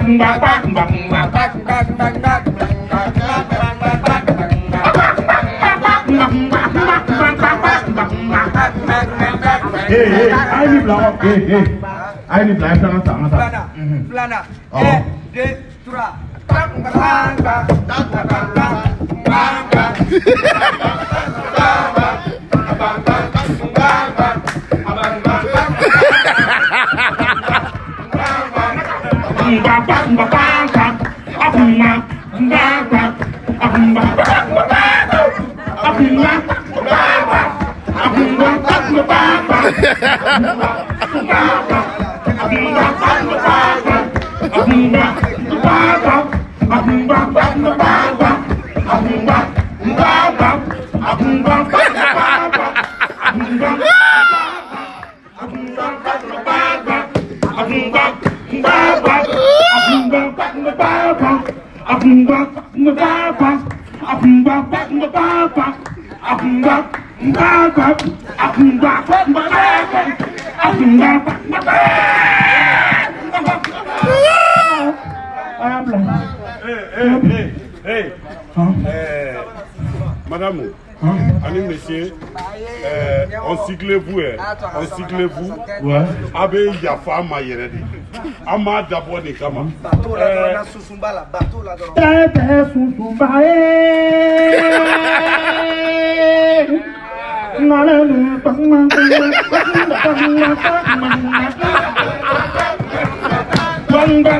Ini belakang. Ini belakang sana. Plana. 1, 2, 3. Madame, allez monsieur, encyclez-vous, Ouais. Abe Yafa Mayeredi. Ama d'abord des Kama. Bateau là dans la Susumbala, bateau là dans. Bang